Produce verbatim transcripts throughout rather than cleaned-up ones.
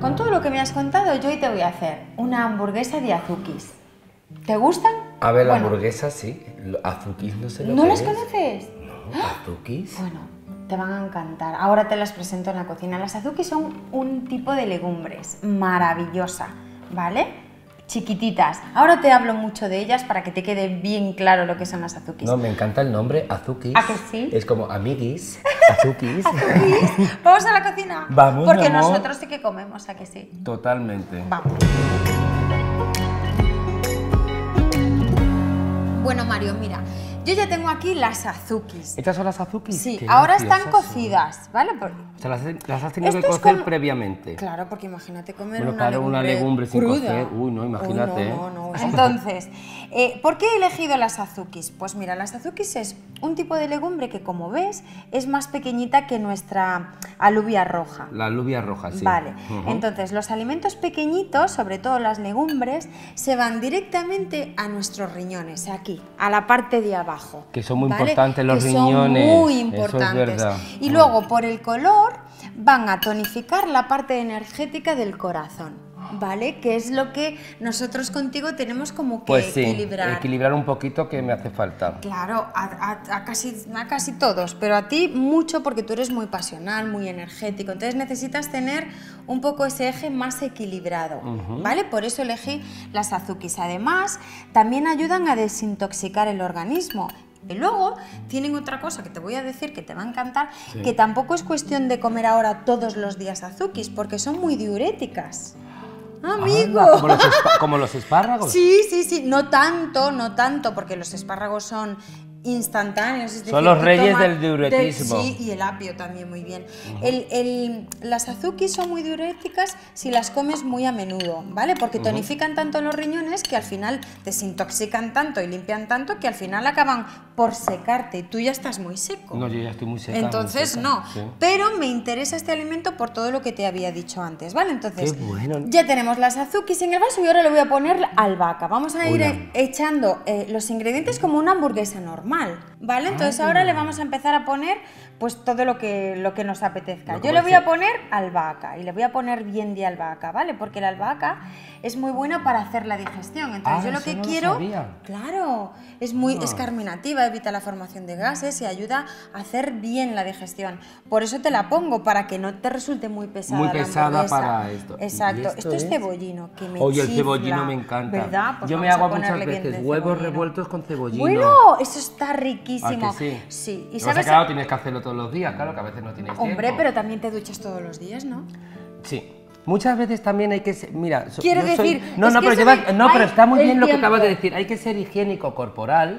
con todo lo que me has contado, yo hoy te voy a hacer una hamburguesa de azukis. ¿Te gustan? A ver, la bueno, hamburguesa sí, azukis no sé lo ¿No que las es. conoces? No, azukis. Bueno, te van a encantar. Ahora te las presento en la cocina. Las azukis son un tipo de legumbres maravillosa, ¿vale? Chiquititas. Ahora te hablo mucho de ellas para que te quede bien claro lo que son las azukis. No, me encanta el nombre, azukis. ¿A que sí? Es como amiguis, azukis. ¿Azukis? ¿Vamos a la cocina? Vamos, Porque mi amor. nosotros sí que comemos, ¿a que sí? Totalmente. Vamos. Bueno, Mario, mira, yo ya tengo aquí las azukis. ¿Estas son las azukis? Sí, Qué ahora están graciosas son. cocidas, ¿vale? Por... O sea, las, las has tenido Esto que es cocer como- previamente. Claro, porque imagínate comer Bueno, una, claro, legumbre una legumbre sin cruda. cocer. Uy, no, imagínate, Uy, no, no, no. Entonces, eh, ¿por qué he elegido las azukis? Pues mira, las azukis es un tipo de legumbre que, como ves, es más pequeñita que nuestra alubia roja. La alubia roja, sí. Vale, Ujú. entonces los alimentos pequeñitos, sobre todo las legumbres, se van directamente a nuestros riñones, aquí, a la parte de abajo. Que son muy ¿vale? importantes los Que riñones, Son muy eso es importantes. verdad. Y luego, por el color, van a tonificar la parte energética del corazón, ¿vale? Que es lo que nosotros contigo tenemos como que Pues sí, equilibrar. equilibrar un poquito que me hace falta. Claro, a, a- a casi, a casi todos, pero a ti mucho porque tú eres muy pasional, muy energético, entonces necesitas tener un poco ese eje más equilibrado, ¿vale? Por eso elegí las azukis. Además, también ayudan a desintoxicar el organismo. Y luego tienen otra cosa que te voy a decir que te va a encantar, Sí. que tampoco es cuestión de comer ahora todos los días azukis, porque son muy diuréticas. Amigo. Anda, como, los espa- como los espárragos. Sí, sí, sí, no tanto, no tanto, porque los espárragos son instantáneos. Es Son decir, los tú reyes tomas del diuretismo. de- sí, y el apio también muy bien. el, el- las azukis son muy diuréticas si las comes muy a menudo, ¿vale? Porque tonifican tanto los riñones que al final desintoxican tanto y limpian tanto que al final acaban por secarte y tú ya estás muy seco. No, yo ya estoy muy seca. muy Entonces seca, no, sí. pero me interesa este alimento por todo lo que te había dicho antes, ¿vale? Entonces, Qué bueno. ya tenemos las azukis en el vaso y ahora le voy a poner albahaca. Vamos a ir Hola. eh, echando eh, los ingredientes como una hamburguesa normal, ¿vale? Entonces Ah. ahora le vamos a empezar a poner pues todo lo que, lo que nos apetezca. Lo Yo como le voy a dice- poner albahaca y le voy a poner bien de albahaca, ¿vale? Porque la albahaca es muy buena para hacer la digestión. Entonces Ah, yo lo eso que no lo quiero... sabía. Claro, es muy Ah. es carminativa, evita la formación de gases y ayuda a hacer bien la digestión. Por eso te la pongo, para que no te resulte muy pesada Muy la pesada hamburguesa. para esto. ¿Y Exacto. esto Esto es es? cebollino, que me Oye, el chifla, cebollino me encanta. ¿verdad? Pues Yo me vamos a hago muchas ponerle bien veces de huevos cebollino. revueltos con cebollino. Bueno, eso está riquísimo. ¿A que sí? Sí, y Lo que pasa sabes... es que, claro, tienes que hacerlo todos los días, claro, que a veces no tienes Hombre, tiempo. pero también te duchas todos los días, ¿no? Sí. Muchas veces también hay que ser, mira, so- Quiero yo soy- decir, no, es no, que pero, eso lleva- de- no, pero ay, está muy el bien lo que tiempo. acabas de decir. Hay que ser higiénico corporal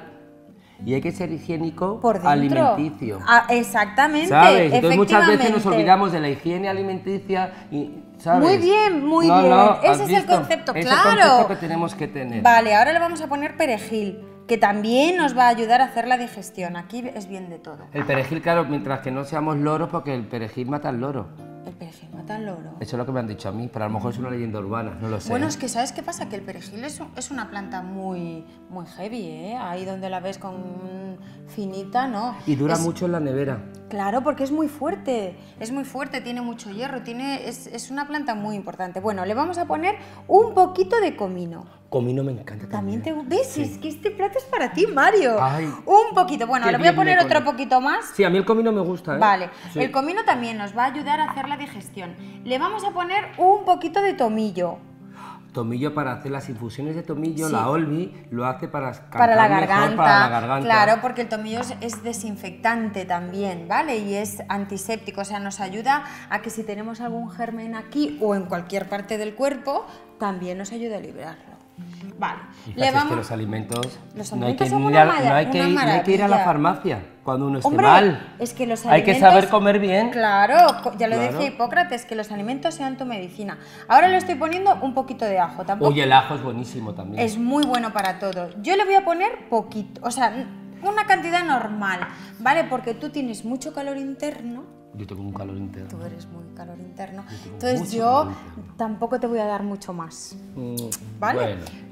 y hay que ser higiénico Por dentro. alimenticio. Ah, exactamente. ¿Sabes? Entonces muchas veces nos efectivamente. olvidamos de la higiene alimenticia y, ¿sabes? Muy bien, muy No, bien. no, Ese ¿has es el visto? concepto, Es claro. el concepto que tenemos que tener. Vale, ahora le vamos a poner perejil, que también nos va a ayudar a hacer la digestión. Aquí es bien de todo. El perejil, claro, mientras que no seamos loros, porque el perejil mata al loro. El perejil mata al loro. Eso es lo que me han dicho a mí, pero a lo mejor es una leyenda urbana, no lo sé. Bueno, es que ¿sabes qué pasa? Que el perejil es, un- es una planta muy, muy heavy, ¿eh? Ahí donde la ves con finita, ¿no? Y dura Es- mucho en la nevera. Claro, porque es muy fuerte, es muy fuerte, tiene mucho hierro, tiene, es, es una planta muy importante. Bueno, le vamos a poner un poquito de comino. Comino me encanta También también. te... ¿Ves? Es que este plato es para ti, Mario. Ay. Un poquito. Bueno, Qué le voy a bien me poner otro conoce. poquito más. Sí, a mí el comino me gusta, ¿eh? Vale, Sí. el comino también nos va a ayudar a hacer la digestión. Le vamos a poner un poquito de tomillo. Tomillo para hacer las infusiones de tomillo, Sí. la Olvi lo hace para cantar Para la, mejor, garganta, para la garganta. claro, porque el tomillo es, es desinfectante también, ¿vale? Y es antiséptico, o sea, nos ayuda a que si tenemos algún germen aquí o en cualquier parte del cuerpo, también nos ayuda a liberarlo. Vale, Fíjate, le es que vamos... los alimentos, Los no hay alimentos que, son ir una a- mara- no hay que una ir- no hay que ir a la maravilla. farmacia cuando uno esté Hombre, mal. es que los Hay que alimentos... saber comer bien. Claro, co- ya lo Claro. decía Hipócrates, que los alimentos sean tu medicina. Ahora le estoy poniendo un poquito de ajo, tampoco... Oye, el ajo es buenísimo también. Es muy bueno para todo. Yo le voy a poner poquito, o sea, una cantidad normal, ¿vale? Porque tú tienes mucho calor interno, Yo tengo un calor interno. tú eres muy calor interno, tengo entonces mucho yo calor interno. tampoco te voy a dar mucho más, Mm, ¿vale? Bueno.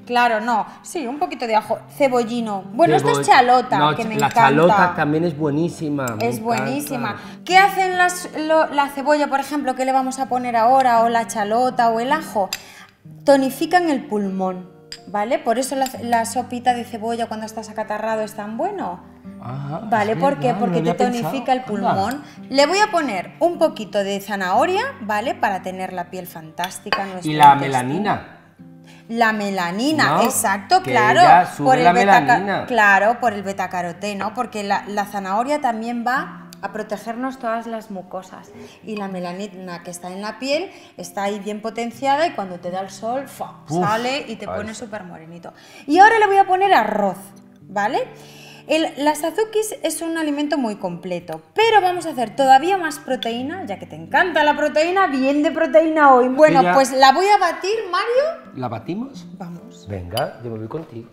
Claro, no. Sí, un poquito de ajo. Cebollino. Bueno, Cebo... esto es chalota, no, que me la encanta. La chalota también es buenísima. Es buenísima. ¿Qué hacen las, lo, la cebolla, por ejemplo, que le vamos a poner ahora, o la chalota o el ajo? Tonifican el pulmón, ¿vale? Por eso la, la sopita de cebolla cuando estás acatarrado es tan bueno. Ajá, ¿Vale? ¿Por qué? Porque te tonifica el pulmón. Anda. Le voy a poner un poquito de zanahoria, ¿vale? Para tener la piel fantástica. ¿Y la melanina? La melanina, no, exacto, que claro. Ella sube por el la beta, melanina. Claro, por el betacaroteno, porque la, la zanahoria también va a protegernos todas las mucosas. Y la melanina que está en la piel está ahí bien potenciada y cuando te da el sol, ¡fua! Uf, sale y te pone súper morenito. Y ahora le voy a poner arroz, ¿vale? El, las azukis es un alimento muy completo, pero vamos a hacer todavía más proteína, ya que te encanta la proteína, bien de proteína hoy. Bueno, Ella... pues la voy a batir, Mario. ¿La batimos? Vamos. Venga, yo me voy contigo.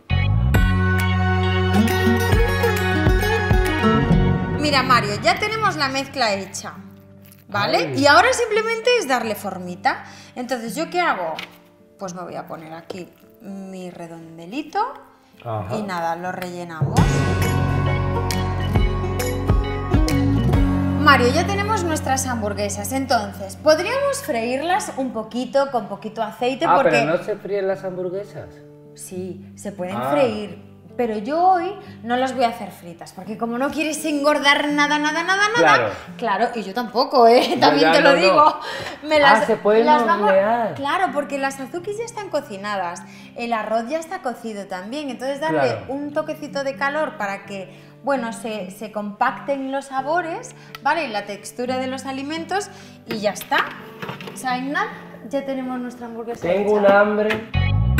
Mira, Mario, ya tenemos la mezcla hecha, ¿vale? Ay. Y ahora simplemente es darle formita. Entonces, ¿yo qué hago? Pues me voy a poner aquí mi redondelito. Ajá. Y nada, lo rellenamos. Mario, ya tenemos nuestras hamburguesas, entonces, podríamos freírlas un poquito, con poquito aceite, ah, porque... ¿pero no se fríen las hamburguesas? Sí, se pueden ah. freír, pero yo hoy no las voy a hacer fritas, porque como no quieres engordar nada, nada, nada, nada... Claro. Claro, y yo tampoco, ¿eh? También ya, te lo no, digo. No. Me las, ah, se pueden las vamos... hornear. Claro, porque las azukis ya están cocinadas, el arroz ya está cocido también, entonces darle claro. un toquecito de calor para que... Bueno, se, se compacten los sabores, ¿vale? Y la textura de los alimentos y ya está. O sea, en nada, ya tenemos nuestra hamburguesa. Tengo un hambre.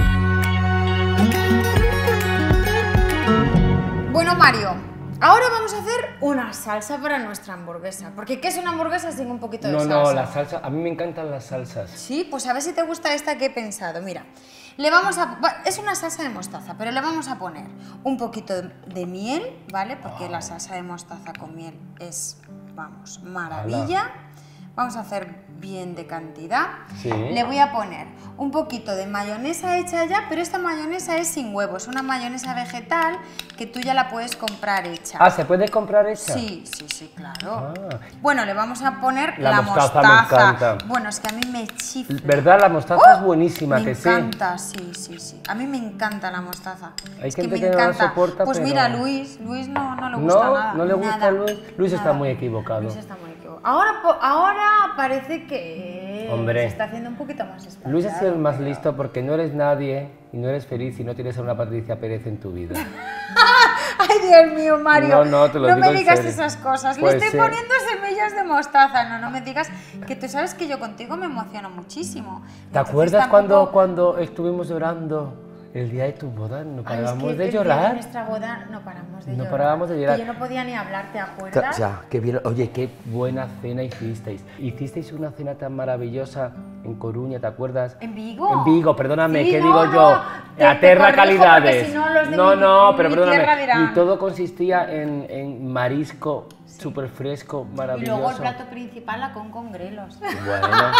Bueno, Mario, ahora vamos a hacer una salsa para nuestra hamburguesa. Porque ¿qué es una hamburguesa sin un poquito de no, salsa? No, no, la salsa, a mí me encantan las salsas. Sí, pues a ver si te gusta esta que he pensado. Mira, le vamos a... Es una salsa de mostaza, pero le vamos a poner un poquito de miel, ¿vale? Porque oh. la salsa de mostaza con miel es, vamos, maravilla. Hola. Vamos a hacer bien de cantidad. Sí. Le voy a poner un poquito de mayonesa hecha ya, pero esta mayonesa es sin huevos, una mayonesa vegetal que tú ya la puedes comprar hecha. Ah, ¿se puede comprar hecha? Sí, sí, sí, claro. Ah. Bueno, le vamos a poner la, la mostaza. mostaza. Me encanta. Bueno, es que a mí me chifla. ¿Verdad? La mostaza ¡Oh! es buenísima, me que sí. Me encanta, sí, sí, sí. A mí me encanta la mostaza. Hay es gente que me que encanta. no la soporta, Pues pero... mira, Luis, Luis no, no le gusta no, nada. No, le gusta nada, a Luis. Luis nada. está muy equivocado. Luis está muy equivocado. Ahora, ahora parece que Hombre, se está haciendo un poquito más espaciado. Luis es el más listo porque no eres nadie y no eres feliz si no tienes a una Patricia Pérez en tu vida. Ay, Dios mío, Mario. No, no, te lo no digo me digas en serio. esas cosas. Pues Le estoy sí. poniendo semillas de mostaza. No, no me digas que tú sabes que yo contigo me emociono muchísimo. ¿Te Entonces, acuerdas tampoco... cuando, cuando estuvimos llorando el día de tu boda? No parábamos Ay, es que de el llorar. día de nuestra boda no paramos de no llorar. parábamos de llorar. Que yo no podía ni hablar, ¿te acuerdas? Ya, qué bien. Oye, qué buena cena hicisteis. Hicisteis una cena tan maravillosa en Coruña, ¿te acuerdas? ¿En Vigo? En Vigo, perdóname, Sí, ¿qué no, digo no, yo? te- A te terra corrijo, calidades. porque si no los de no, mi- no, mi pero tierra perdóname. dirán. Y todo consistía en, en marisco súper fresco, Y maravilloso. luego el plato principal, la con con grelos. Bueno.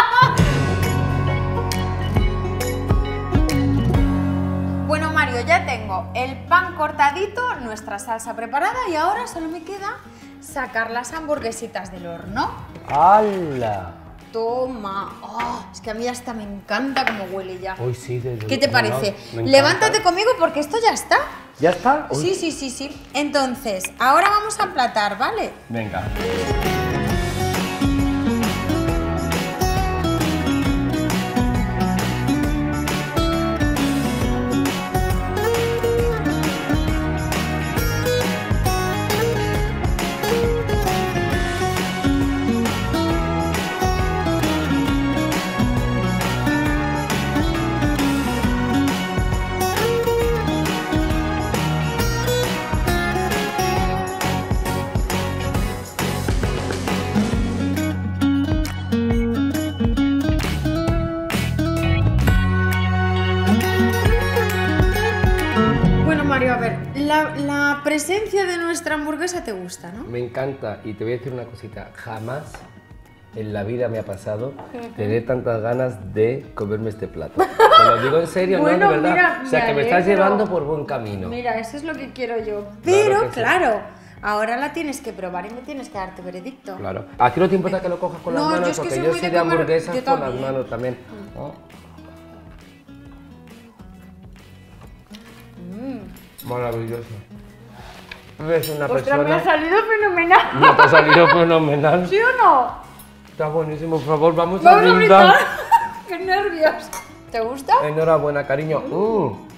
Bueno, Mario, ya tengo el pan cortadito, nuestra salsa preparada y ahora solo me queda sacar las hamburguesitas del horno. ¡Hala! Toma. Oh, es que a mí hasta me encanta cómo huele ya. Uy, sí, desde ¿Qué te no, parece? no, me Levántate encanta. conmigo porque esto ya está. ¿Ya está? Uy. Sí, sí, sí, sí. Entonces, ahora vamos a emplatar, ¿vale? Venga. Mario, a ver, la, la presencia de nuestra hamburguesa te gusta, ¿no? Me encanta y te voy a decir una cosita, jamás en la vida me ha pasado tener tantas ganas de comerme este plato. Te lo digo en serio, Bueno, no, de verdad. mira, o sea, me que me estás alegro. llevando por buen camino. Mira, eso es lo que quiero yo. Pero, que sí. claro, ahora la tienes que probar y me tienes que dar tu veredicto. Claro. ¿A ti no te importa que lo cojas con No, las yo manos? es que Porque soy yo muy soy de de comer- hamburguesas yo con las también. manos también. Oh. Maravilloso. Es una Ostras, me ha persona... salido fenomenal. No te ha salido fenomenal. ¿Sí o no? Está buenísimo, por favor, vamos, Vamos a a brindar. brindar. ¡Qué nervios! ¿Te gusta? Enhorabuena, cariño. Mm.